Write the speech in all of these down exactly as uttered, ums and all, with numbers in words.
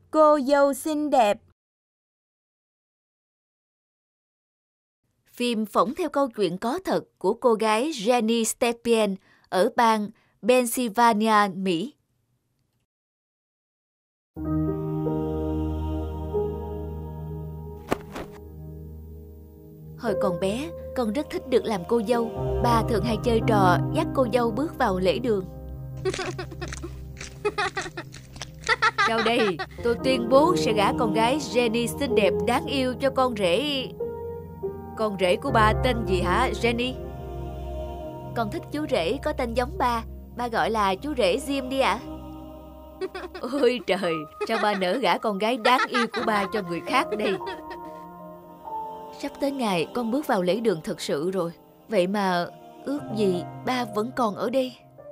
Cô dâu xinh đẹp. Phim phỏng theo câu chuyện có thật của cô gái Jenny Stepien ở bang Pennsylvania, Mỹ. Hồi còn bé, con rất thích được làm cô dâu. Ba thường hay chơi trò dắt cô dâu bước vào lễ đường. Sau đây, tôi tuyên bố sẽ gả con gái Jenny xinh đẹp đáng yêu cho con rể. Con rể của ba tên gì hả, Jenny? Con thích chú rể có tên giống ba. Ba gọi là chú rể Jim đi ạ. À? Ôi trời, sao ba nỡ gả con gái đáng yêu của ba cho người khác đây? Sắp tới ngày con bước vào lễ đường thật sự rồi. Vậy mà ước gì ba vẫn còn ở đây.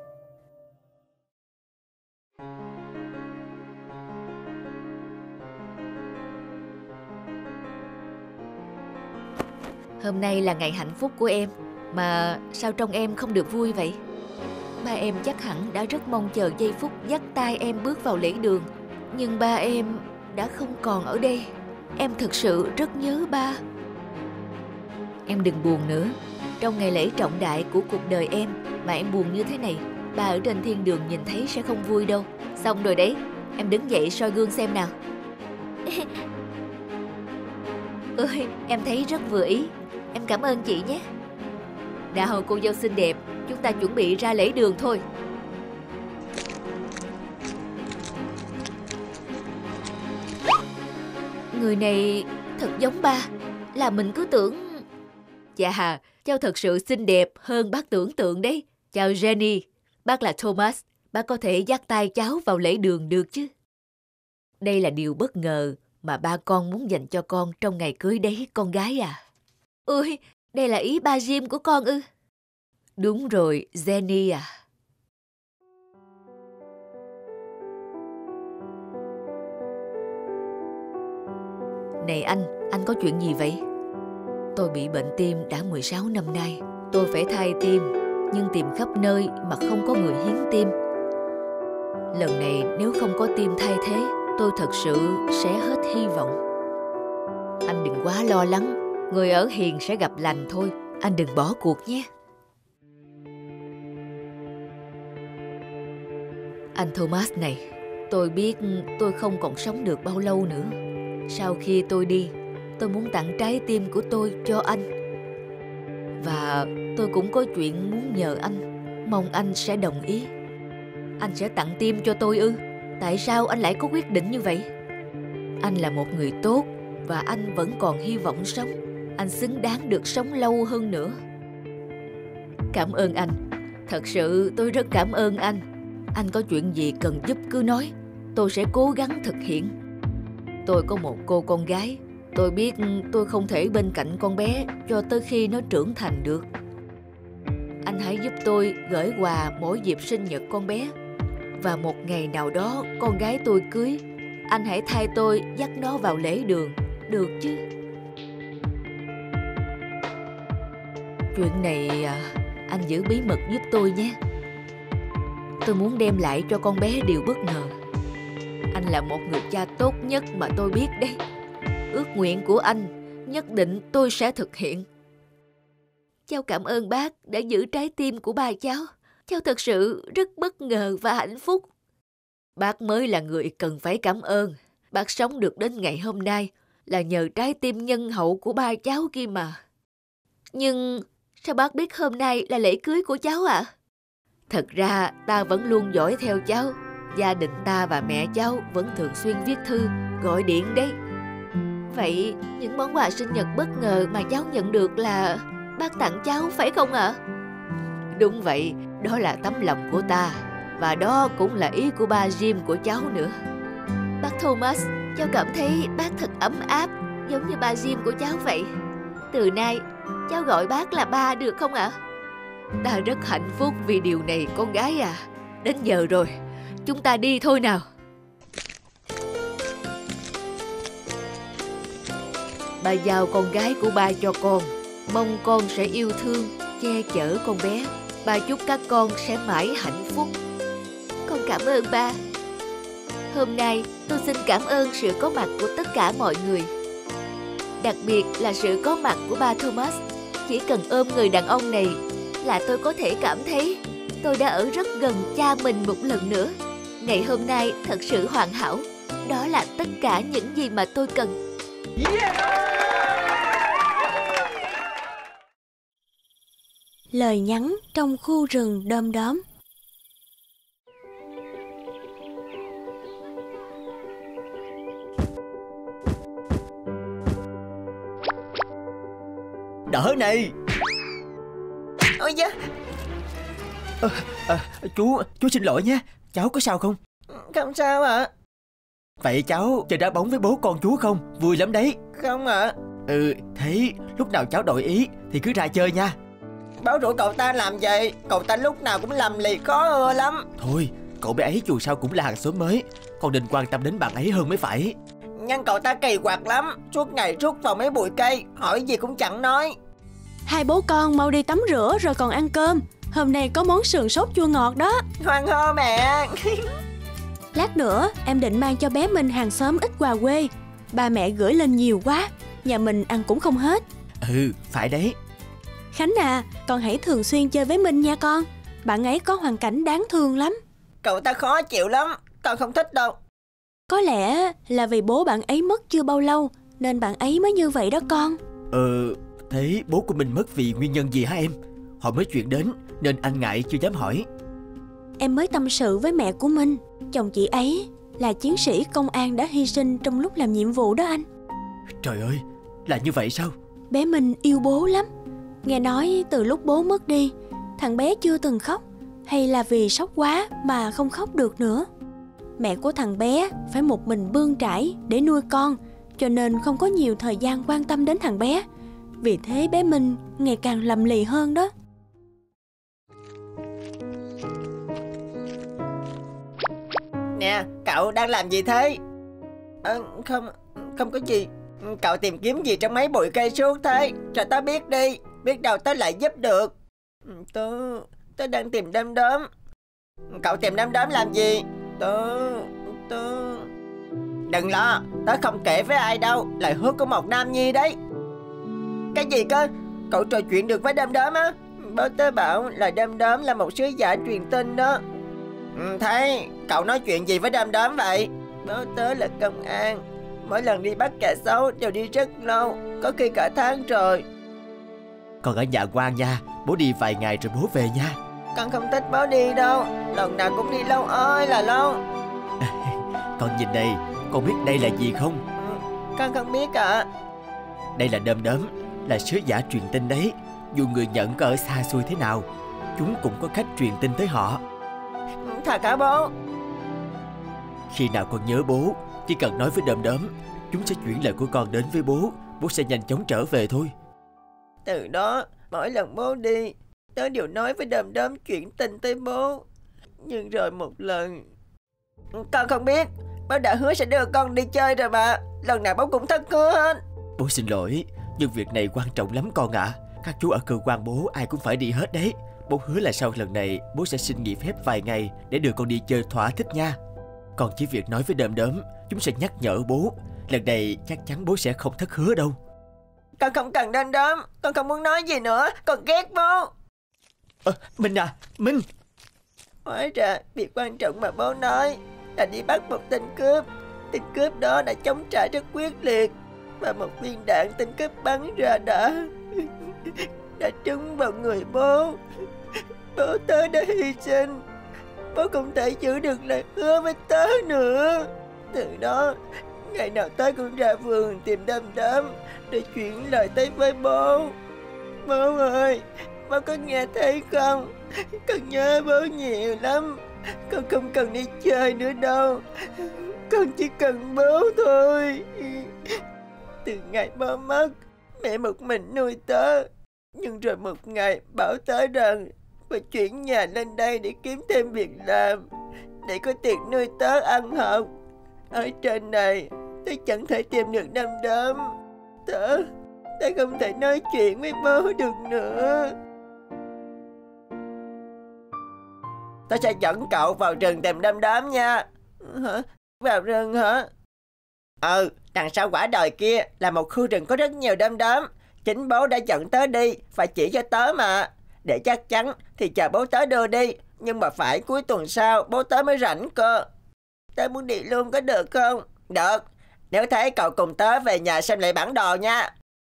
Hôm nay là ngày hạnh phúc của em, mà sao trông em không được vui vậy? Ba em chắc hẳn đã rất mong chờ giây phút dắt tay em bước vào lễ đường. Nhưng ba em đã không còn ở đây. Em thực sự rất nhớ ba. Em đừng buồn nữa. Trong ngày lễ trọng đại của cuộc đời em mà em buồn như thế này, ba ở trên thiên đường nhìn thấy sẽ không vui đâu. Xong rồi đấy, em đứng dậy soi gương xem nào. Ơi, em thấy rất vừa ý. Em cảm ơn chị nhé. Nào cô dâu xinh đẹp, chúng ta chuẩn bị ra lễ đường thôi. Người này thật giống ba. Là mình cứ tưởng... Chà, cháu thật sự xinh đẹp hơn bác tưởng tượng đấy. Chào Jenny, bác là Thomas. Bác có thể dắt tay cháu vào lễ đường được chứ? Đây là điều bất ngờ mà ba con muốn dành cho con trong ngày cưới đấy, con gái à. Ôi, đây là ý ba Jim của con ư? Đúng rồi, Jenny à. Này anh, anh có chuyện gì vậy? Tôi bị bệnh tim đã mười sáu năm nay. Tôi phải thay tim, nhưng tìm khắp nơi mà không có người hiến tim. Lần này nếu không có tim thay thế, tôi thật sự sẽ hết hy vọng. Anh đừng quá lo lắng, người ở hiền sẽ gặp lành thôi. Anh đừng bỏ cuộc nhé. Anh Thomas này, tôi biết tôi không còn sống được bao lâu nữa. Sau khi tôi đi, tôi muốn tặng trái tim của tôi cho anh. Và tôi cũng có chuyện muốn nhờ anh, mong anh sẽ đồng ý. Anh sẽ tặng tim cho tôi ư? Tại sao anh lại có quyết định như vậy? Anh là một người tốt và anh vẫn còn hy vọng sống. Anh xứng đáng được sống lâu hơn nữa. Cảm ơn anh. Thật sự tôi rất cảm ơn anh. Anh có chuyện gì cần giúp cứ nói. Tôi sẽ cố gắng thực hiện. Tôi có một cô con gái. Tôi biết tôi không thể bên cạnh con bé cho tới khi nó trưởng thành được. Anh hãy giúp tôi gửi quà mỗi dịp sinh nhật con bé. Và một ngày nào đó con gái tôi cưới, anh hãy thay tôi dắt nó vào lễ đường, được chứ? Chuyện này à, anh giữ bí mật giúp tôi nhé. Tôi muốn đem lại cho con bé điều bất ngờ. Anh là một người cha tốt nhất mà tôi biết đấy. Ước nguyện của anh nhất định tôi sẽ thực hiện. Cháu cảm ơn bác đã giữ trái tim của ba cháu. Cháu thật sự rất bất ngờ và hạnh phúc. Bác mới là người cần phải cảm ơn. Bác sống được đến ngày hôm nay là nhờ trái tim nhân hậu của ba cháu kia mà. Nhưng sao bác biết hôm nay là lễ cưới của cháu ạ? À? Thật ra ta vẫn luôn dõi theo cháu. Gia đình ta và mẹ cháu vẫn thường xuyên viết thư, gọi điện đấy. Vậy những món quà sinh nhật bất ngờ mà cháu nhận được là bác tặng cháu phải không ạ? À? Đúng vậy, đó là tấm lòng của ta. Và đó cũng là ý của ba Jim của cháu nữa. Bác Thomas, cháu cảm thấy bác thật ấm áp, giống như ba Jim của cháu vậy. Từ nay, cháu gọi bác là ba được không ạ? À? Ta rất hạnh phúc vì điều này con gái à. Đến giờ rồi, chúng ta đi thôi nào. Ba giao con gái của ba cho con. Mong con sẽ yêu thương, che chở con bé. Ba chúc các con sẽ mãi hạnh phúc. Con cảm ơn ba. Hôm nay tôi xin cảm ơn sự có mặt của tất cả mọi người, đặc biệt là sự có mặt của ba Thomas. Chỉ cần ôm người đàn ông này là tôi có thể cảm thấy tôi đã ở rất gần cha mình một lần nữa. Ngày hôm nay thật sự hoàn hảo. Đó là tất cả những gì mà tôi cần. Yeah! Lời nhắn trong khu rừng đom đóm. Đỡ này. Ôi da. à, à, Chú, chú xin lỗi nhé. Cháu có sao không? Không sao ạ. À. Vậy cháu chơi đá bóng với bố con chú không? Vui lắm đấy. Không ạ. À. Ừ, thế lúc nào cháu đổi ý thì cứ ra chơi nha. Bố rủ cậu ta làm gì? Cậu ta lúc nào cũng lầm lì khó ưa lắm. Thôi, cậu bé ấy dù sao cũng là hàng xóm mới, con nên quan tâm đến bạn ấy hơn mới phải. Nhưng cậu ta kỳ quặc lắm. Suốt ngày rút vào mấy bụi cây, hỏi gì cũng chẳng nói. Hai bố con mau đi tắm rửa rồi còn ăn cơm. Hôm nay có món sườn sốt chua ngọt đó. Hoan hô mẹ. Lát nữa em định mang cho bé Minh hàng xóm ít quà quê. Ba mẹ gửi lên nhiều quá, nhà mình ăn cũng không hết. Ừ, phải đấy. Khánh à, con hãy thường xuyên chơi với Minh nha con. Bạn ấy có hoàn cảnh đáng thương lắm. Cậu ta khó chịu lắm, con không thích đâu. Có lẽ là vì bố bạn ấy mất chưa bao lâu nên bạn ấy mới như vậy đó con. Ờ, thế bố của mình mất vì nguyên nhân gì hả em? Họ mới chuyển đến nên anh ngại chưa dám hỏi. Em mới tâm sự với mẹ của Minh. Chồng chị ấy là chiến sĩ công an đã hy sinh trong lúc làm nhiệm vụ đó anh. Trời ơi, là như vậy sao? Bé Minh yêu bố lắm. Nghe nói từ lúc bố mất đi, thằng bé chưa từng khóc. Hay là vì sốc quá mà không khóc được nữa. Mẹ của thằng bé phải một mình bươn trải để nuôi con, cho nên không có nhiều thời gian quan tâm đến thằng bé. Vì thế bé Minh ngày càng lầm lì hơn đó. Nè, cậu đang làm gì thế? À, không, không có gì. Cậu tìm kiếm gì trong mấy bụi cây suốt thế? Cho tớ biết đi, biết đâu tớ lại giúp được. Tớ, tớ đang tìm đom đóm. Cậu tìm đom đóm làm gì? Tớ, tớ... Đừng lo, tớ không kể với ai đâu, lời hứa của một nam nhi đấy. Cái gì cơ? Cậu trò chuyện được với đom đóm á? Bố tớ bảo là đom đóm là một sứ giả truyền tin đó. Ừ, thế cậu nói chuyện gì với đom đóm vậy? Bố tớ là công an, mỗi lần đi bắt kẻ xấu đều đi rất lâu, có khi cả tháng rồi. Con ở nhà ngoan nha, bố đi vài ngày rồi bố về nha. Con không thích bố đi đâu, lần nào cũng đi lâu ơi là lâu. Con nhìn đây, con biết đây là gì không? Ừ, con không biết ạ. À. Đây là đom đóm, là sứ giả truyền tin đấy. Dù người nhận có ở xa xôi thế nào, chúng cũng có cách truyền tin tới họ. Thật hả bố? Khi nào con nhớ bố, chỉ cần nói với đom đóm, chúng sẽ chuyển lời của con đến với bố. Bố sẽ nhanh chóng trở về thôi. Từ đó, mỗi lần bố đi, tớ đều nói với đom đóm chuyển tin tới bố. Nhưng rồi một lần, con không biết, bố đã hứa sẽ đưa con đi chơi rồi mà. Lần nào bố cũng thất hứa hết. Bố xin lỗi, nhưng việc này quan trọng lắm con ạ. À. Các chú ở cơ quan bố ai cũng phải đi hết đấy. Bố hứa là sau lần này bố sẽ xin nghỉ phép vài ngày để đưa con đi chơi thỏa thích nha. Còn chỉ việc nói với đom đóm, chúng sẽ nhắc nhở bố. Lần này chắc chắn bố sẽ không thất hứa đâu. Con không cần đom đóm, con không muốn nói gì nữa, con ghét bố. À, Minh à, Minh. Hóa ra việc quan trọng mà bố nói là đi bắt một tên cướp. Tên cướp đó đã chống trả rất quyết liệt, và một viên đạn tên cướp bắn ra đã đã trúng vào người bố. Bố tớ đã hy sinh, bố không thể giữ được lời hứa với tớ nữa. Từ đó, ngày nào tớ cũng ra vườn tìm đom đóm để chuyển lời tới với bố. Bố ơi, bố có nghe thấy không? Con nhớ bố nhiều lắm. Con không cần đi chơi nữa đâu, con chỉ cần bố thôi. Từ ngày bố mất, mẹ một mình nuôi tớ. Nhưng rồi một ngày bảo tớ rằng phải chuyển nhà lên đây để kiếm thêm việc làm, để có tiền nuôi tớ ăn học. Ở trên này tớ chẳng thể tìm được đom đóm. Tớ Tớ không thể nói chuyện với bố được nữa. Tớ sẽ dẫn cậu vào rừng tìm đom đóm nha. Hả? Vào rừng hả? Ừ, đằng sau quả đồi kia là một khu rừng có rất nhiều đom đóm. Chính bố đã dẫn tớ đi, phải chỉ cho tớ mà. Để chắc chắn thì chờ bố tớ đưa đi, nhưng mà phải cuối tuần sau bố tớ mới rảnh cơ. Tớ muốn đi luôn có được không? Được, nếu thế cậu cùng tớ về nhà xem lại bản đồ nha.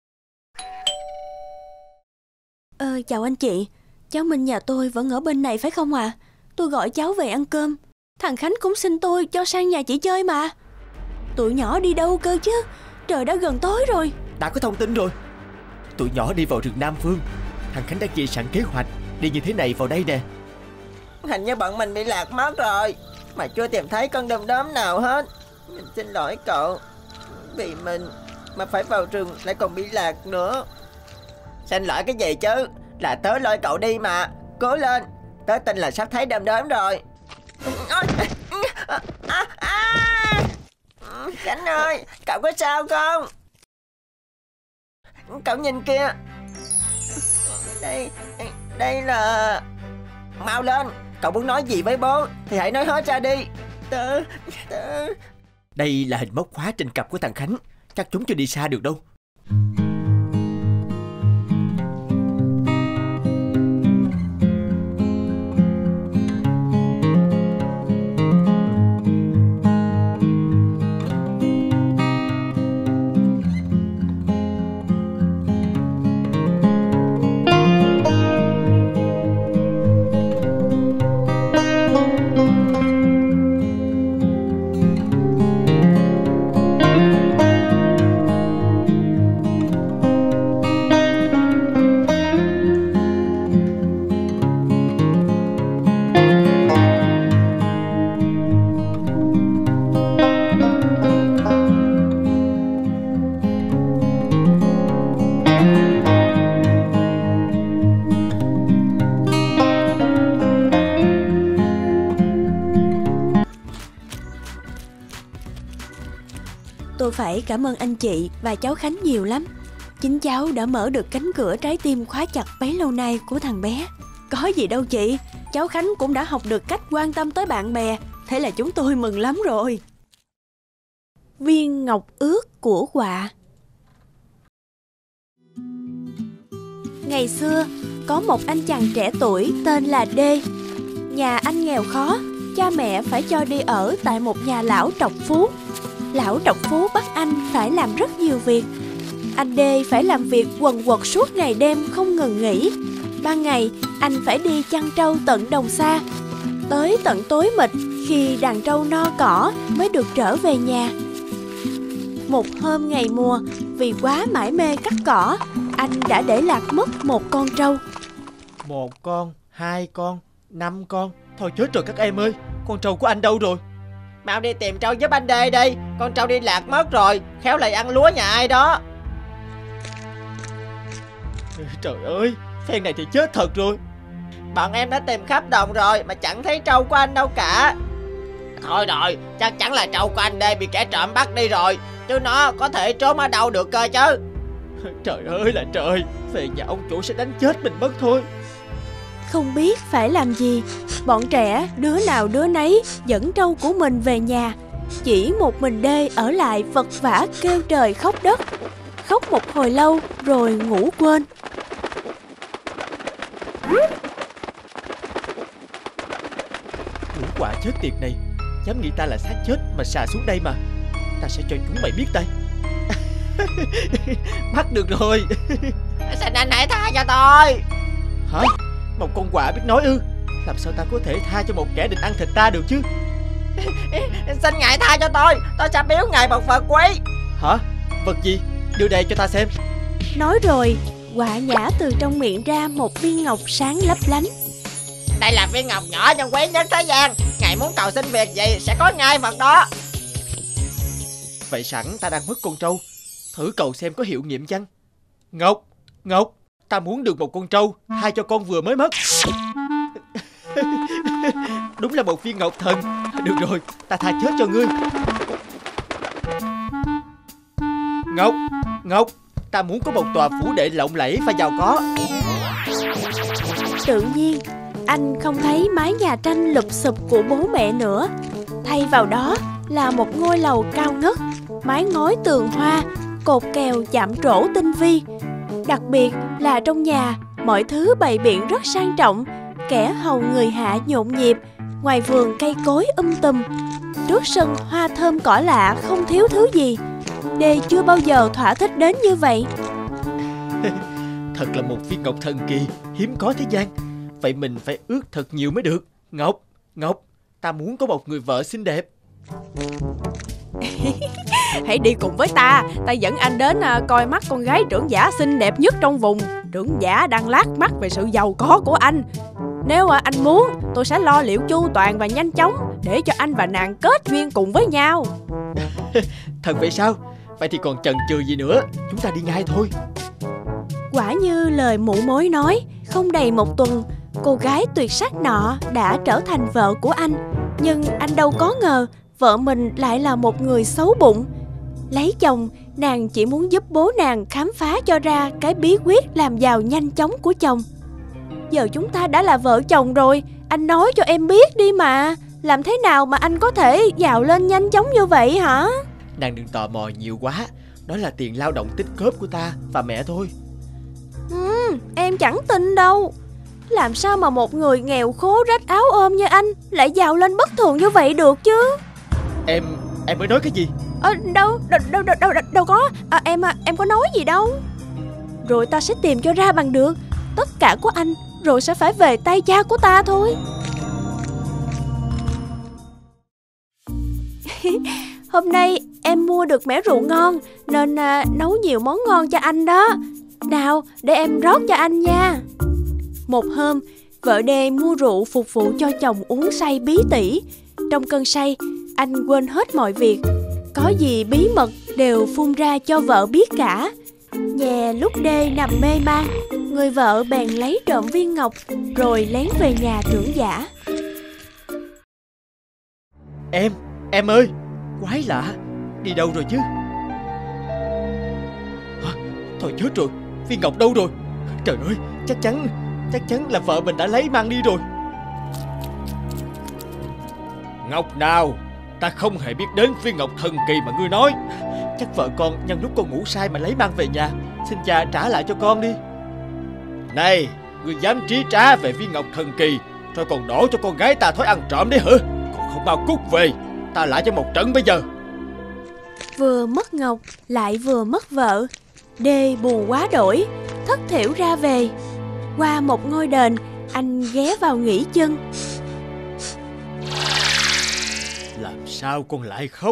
Ờ, chào anh chị. Cháu Minh nhà tôi vẫn ở bên này phải không ạ? À? Tôi gọi cháu về ăn cơm. Thằng Khánh cũng xin tôi cho sang nhà chị chơi mà. Tụi nhỏ đi đâu cơ chứ? Trời đã gần tối rồi. Đã có thông tin rồi. Tụi nhỏ đi vào rừng Nam Phương. Thằng Khánh đã ghi sẵn kế hoạch đi như thế này vào đây nè. Hình như bọn mình bị lạc mất rồi, mà chưa tìm thấy con đom đóm nào hết. Mình xin lỗi cậu. Vì mình mà phải vào rừng lại còn bị lạc nữa. Xin lỗi cái gì chứ? Là tớ lôi cậu đi mà. Cố lên, tớ tin là sắp thấy đom đóm rồi. Khánh ơi, cậu có sao không? Cậu nhìn kìa. Đây, đây là... Mau lên, cậu muốn nói gì với bố thì hãy nói hết ra đi. Tớ, tớ... Đây là hình móc khóa trên cặp của thằng Khánh. Chắc chúng chưa đi xa được đâu. Tôi phải cảm ơn anh chị và cháu Khánh nhiều lắm. Chính cháu đã mở được cánh cửa trái tim khóa chặt bấy lâu nay của thằng bé. Có gì đâu chị, cháu Khánh cũng đã học được cách quan tâm tới bạn bè. Thế là chúng tôi mừng lắm rồi. Viên ngọc ước của họa. Ngày xưa, có một anh chàng trẻ tuổi tên là Đê. Nhà anh nghèo khó, cha mẹ phải cho đi ở tại một nhà lão trọc phú. Lão trọc phú bắt anh phải làm rất nhiều việc. Anh Đê phải làm việc quần quật suốt ngày đêm không ngừng nghỉ. Ban ngày, anh phải đi chăn trâu tận đồng xa. Tới tận tối mịt, khi đàn trâu no cỏ mới được trở về nhà. Một hôm ngày mùa, vì quá mải mê cắt cỏ, anh đã để lạc mất một con trâu. Một con, hai con, năm con. Thôi chết rồi các em ơi, con trâu của anh đâu rồi? Mau đi tìm trâu giúp anh Đê đi. Con trâu đi lạc mất rồi, khéo lại ăn lúa nhà ai đó. Trời ơi, phen này thì chết thật rồi. Bọn em đã tìm khắp đồng rồi mà chẳng thấy trâu của anh đâu cả. Thôi rồi, chắc chắn là trâu của anh Đê bị kẻ trộm bắt đi rồi. Chứ nó có thể trốn ở đâu được cơ chứ. Trời ơi là trời, về nhà ông chủ sẽ đánh chết mình mất thôi. Không biết phải làm gì, bọn trẻ đứa nào đứa nấy dẫn trâu của mình về nhà. Chỉ một mình Đê ở lại vật vã kêu trời khóc đất. Khóc một hồi lâu rồi ngủ quên. Lũ quả chết tiệt này, dám nghĩ ta là xác chết mà xà xuống đây mà. Ta sẽ cho chúng mày biết đây. Bắt được rồi. Xin anh hãy tha cho tôi. Hả? Một con quạ biết nói ư? Làm sao ta có thể tha cho một kẻ định ăn thịt ta được chứ? Xin ngài tha cho tôi, tôi sẽ biếu ngài một vật quý. Hả? Vật gì? Đưa đây cho ta xem. Nói rồi, quạ nhả từ trong miệng ra một viên ngọc sáng lấp lánh. Đây là viên ngọc nhỏ nhưng quý nhất thế gian. Ngài muốn cầu xin việc gì sẽ có ngay vật đó. Vậy sẵn ta đang mất con trâu, thử cầu xem có hiệu nghiệm chăng? Ngọc, Ngọc, ta muốn được một con trâu, hai cho con vừa mới mất. Đúng là một viên ngọc thần. Được rồi, ta tha chết cho ngươi. Ngọc, Ngọc, ta muốn có một tòa phủ đệ lộng lẫy và giàu có. Tự nhiên, anh không thấy mái nhà tranh lụp xụp của bố mẹ nữa. Thay vào đó là một ngôi lầu cao ngất, mái ngói tường hoa, cột kèo chạm trổ tinh vi. Đặc biệt là trong nhà, mọi thứ bày biện rất sang trọng, kẻ hầu người hạ nhộn nhịp, ngoài vườn cây cối um tùm, trước sân hoa thơm cỏ lạ không thiếu thứ gì. Đê chưa bao giờ thỏa thích đến như vậy. Thật là một viên ngọc thần kỳ, hiếm có thế gian. Vậy mình phải ước thật nhiều mới được. Ngọc, Ngọc, ta muốn có một người vợ xinh đẹp. Hãy đi cùng với ta. Ta dẫn anh đến à, coi mắt con gái trưởng giả xinh đẹp nhất trong vùng. Trưởng giả đang lác mắt về sự giàu có của anh. Nếu à, anh muốn, tôi sẽ lo liệu chu toàn và nhanh chóng để cho anh và nàng kết duyên cùng với nhau. Thật vậy sao? Vậy thì còn chần chừ gì nữa, chúng ta đi ngay thôi. Quả như lời mụ mối nói, không đầy một tuần, cô gái tuyệt sắc nọ đã trở thành vợ của anh. Nhưng anh đâu có ngờ vợ mình lại là một người xấu bụng. Lấy chồng, nàng chỉ muốn giúp bố nàng khám phá cho ra cái bí quyết làm giàu nhanh chóng của chồng. Giờ chúng ta đã là vợ chồng rồi, anh nói cho em biết đi mà. Làm thế nào mà anh có thể giàu lên nhanh chóng như vậy hả? Nàng đừng tò mò nhiều quá. Đó là tiền lao động tích góp của ta và mẹ thôi. Ừ, em chẳng tin đâu. Làm sao mà một người nghèo khố rách áo ôm như anh lại giàu lên bất thường như vậy được chứ? Em, em mới nói cái gì? À, đâu, đâu, đâu, đâu, đâu, đâu có à, Em em có nói gì đâu. Rồi ta sẽ tìm cho ra bằng được. Tất cả của anh rồi sẽ phải về tay cha của ta thôi. Hôm nay em mua được mẻ rượu ngon nên à, nấu nhiều món ngon cho anh đó. Nào, để em rót cho anh nha. Một hôm, vợ Đê mua rượu phục vụ cho chồng uống say bí tỉ. Trong cơn say, anh quên hết mọi việc. Có gì bí mật đều phun ra cho vợ biết cả. Nhè lúc Đê nằm mê man, người vợ bèn lấy trộm viên ngọc rồi lén về nhà trưởng giả. Em, em ơi, quái lạ, đi đâu rồi chứ? Hả? Thôi chết rồi, viên ngọc đâu rồi? Trời ơi, chắc chắn, chắc chắn là vợ mình đã lấy mang đi rồi. Ngọc nào? Ta không hề biết đến viên ngọc thần kỳ mà ngươi nói. Chắc vợ con nhân lúc con ngủ say mà lấy mang về nhà. Xin cha trả lại cho con đi. Này, ngươi dám trí trá về viên ngọc thần kỳ, rồi còn đổ cho con gái ta thói ăn trộm đấy hả? Còn không mau cút về, ta lại cho một trận bây giờ. Vừa mất ngọc lại vừa mất vợ, Đê buồn quá đổi, thất thểu ra về. Qua một ngôi đền, anh ghé vào nghỉ chân. Làm sao con lại khóc?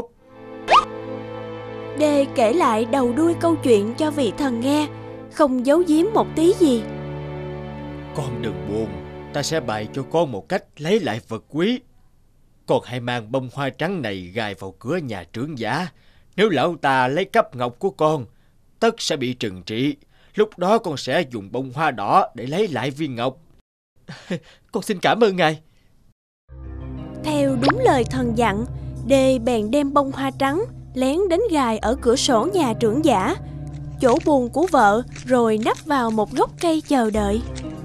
Đê kể lại đầu đuôi câu chuyện cho vị thần nghe, không giấu giếm một tí gì. Con đừng buồn, ta sẽ bày cho con một cách lấy lại vật quý. Con hãy mang bông hoa trắng này gài vào cửa nhà trưởng giả. Nếu lão ta lấy cắp ngọc của con, tất sẽ bị trừng trị. Lúc đó con sẽ dùng bông hoa đỏ để lấy lại viên ngọc. Con xin cảm ơn ngài. Theo đúng lời thần dặn, Đê bèn đem bông hoa trắng lén đến gài ở cửa sổ nhà trưởng giả, chỗ buồng của vợ, rồi nấp vào một gốc cây chờ đợi.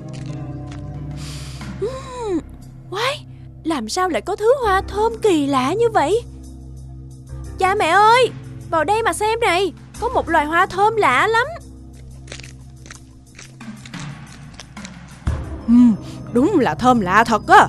uhm, Quái, làm sao lại có thứ hoa thơm kỳ lạ như vậy? Cha mẹ ơi, vào đây mà xem này, có một loài hoa thơm lạ lắm. uhm, Đúng là thơm lạ thật á.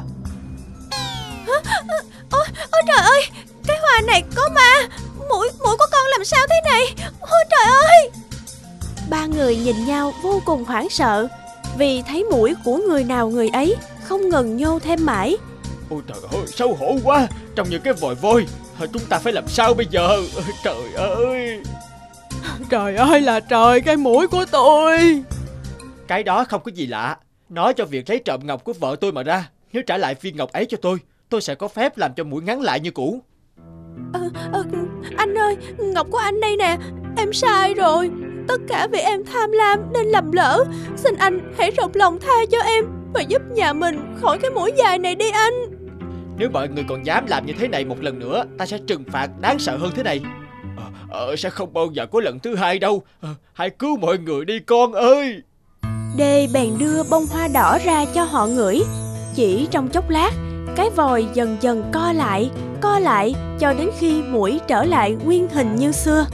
Ôi, ôi trời ơi, cái hoa này có ma. Mũi, mũi của con làm sao thế này? Ôi trời ơi. Ba người nhìn nhau vô cùng hoảng sợ, vì thấy mũi của người nào người ấy không ngừng nhô thêm mãi. Ôi trời ơi, xấu hổ quá. Trong những cái vòi vôi, chúng ta phải làm sao bây giờ? Trời ơi. Trời ơi là trời, cái mũi của tôi. Cái đó không có gì lạ. Nói cho việc lấy trộm ngọc của vợ tôi mà ra. Nếu trả lại viên ngọc ấy cho tôi, tôi sẽ có phép làm cho mũi ngắn lại như cũ. à, à, Anh ơi, ngọc của anh đây nè. Em sai rồi. Tất cả vì em tham lam nên lầm lỡ. Xin anh hãy rộng lòng tha cho em và giúp nhà mình khỏi cái mũi dài này đi anh. Nếu mọi người còn dám làm như thế này một lần nữa, ta sẽ trừng phạt đáng sợ hơn thế này. Ờ, ờ, sẽ không bao giờ có lần thứ hai đâu. Ờ, hãy cứu mọi người đi con ơi. Đê bèn đưa bông hoa đỏ ra cho họ ngửi. Chỉ trong chốc lát, cái vòi dần dần co lại, co lại cho đến khi muỗi trở lại nguyên hình như xưa.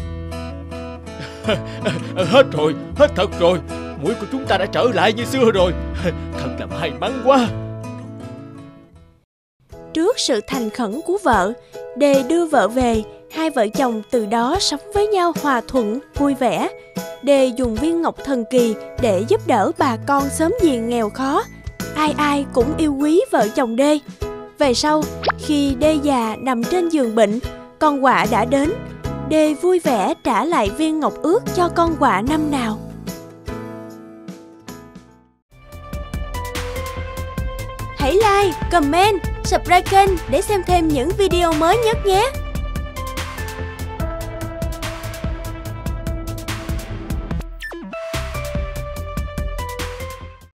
Hết rồi, hết thật rồi. Muỗi của chúng ta đã trở lại như xưa rồi. Thật là may mắn quá. Trước sự thành khẩn của vợ, Đề đưa vợ về. Hai vợ chồng từ đó sống với nhau hòa thuận, vui vẻ. Đề dùng viên ngọc thần kỳ để giúp đỡ bà con xóm giềng nghèo khó. Ai ai cũng yêu quý vợ chồng Đê. Về sau, khi Đê già nằm trên giường bệnh, con quạ đã đến. Đê vui vẻ trả lại viên ngọc ước cho con quạ năm nào. Hãy like, comment, subscribe kênh để xem thêm những video mới nhất nhé!